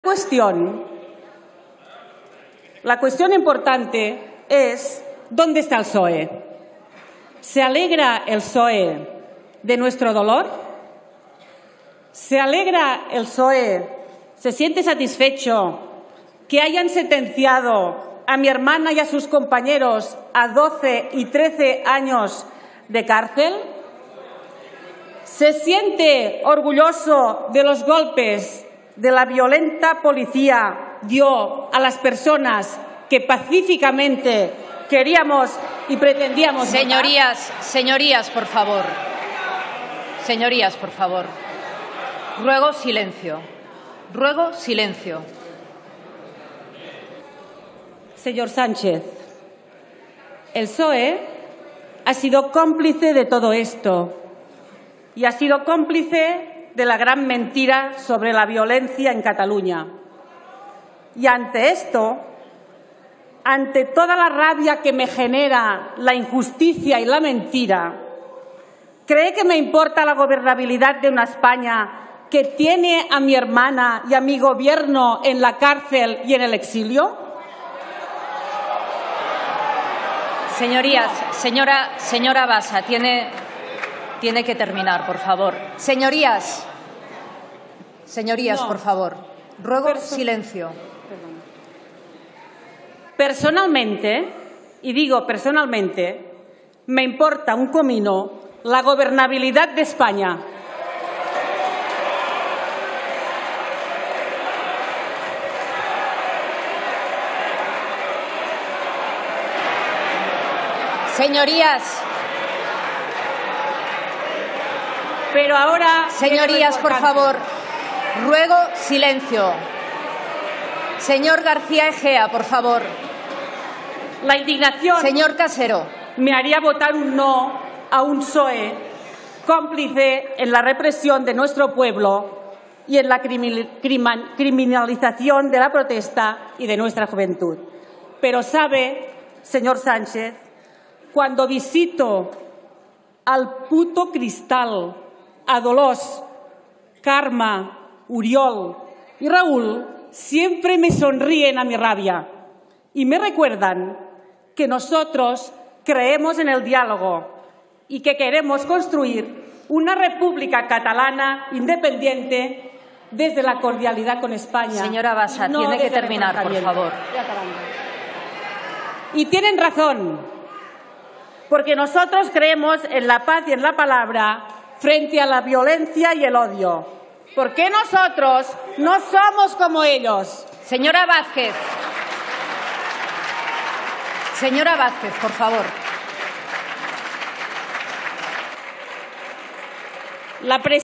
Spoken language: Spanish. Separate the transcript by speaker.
Speaker 1: cuestión importante es ¿dónde está el PSOE? ¿Se alegra el PSOE de nuestro dolor? ¿Se alegra el PSOE? ¿Se siente satisfecho que hayan sentenciado a mi hermana y a sus compañeros a 12 y 13 años de cárcel? ¿Se siente orgulloso de los golpes de la violenta policía dio a las personas que pacíficamente queríamos y pretendíamos votar?
Speaker 2: Señorías, por favor. Señorías, por favor. Ruego silencio. Ruego silencio.
Speaker 1: Señor Sánchez, el PSOE ha sido cómplice de todo esto y ha sido cómplice de la gran mentira sobre la violencia en Cataluña. Y ante esto, ante toda la rabia que me genera la injusticia y la mentira, ¿cree que me importa la gobernabilidad de una España que tiene a mi hermana y a mi gobierno en la cárcel y en el exilio?
Speaker 2: Señorías, señora Bassa, tiene que terminar, por favor. Señorías,
Speaker 1: No.
Speaker 2: por favor. Ruego silencio.
Speaker 1: Personalmente, y digo personalmente, me importa un comino la gobernabilidad de España.
Speaker 2: Señorías,
Speaker 1: Pero ahora...
Speaker 2: por favor, ruego silencio. Señor García Egea, por favor.
Speaker 1: La indignación
Speaker 2: Señor Casero.
Speaker 1: me haría votar un no a un PSOE cómplice en la represión de nuestro pueblo y en la criminalización de la protesta y de nuestra juventud. Pero sabe, señor Sánchez, cuando visito al puto Cristal, a Dolors, Carme, Oriol y Raúl, siempre me sonríen a mi rabia y me recuerdan que nosotros creemos en el diálogo y que queremos construir una república catalana independiente desde la cordialidad con España.
Speaker 2: Señora Bassa,
Speaker 1: no
Speaker 2: tiene que
Speaker 1: desde el
Speaker 2: terminar, por
Speaker 1: enfrentamiento.
Speaker 2: favor.
Speaker 1: Y tienen razón, porque nosotros creemos en la paz y en la palabra frente a la violencia y el odio. Porque nosotros no somos como ellos.
Speaker 2: Señora Vázquez, por favor.
Speaker 1: La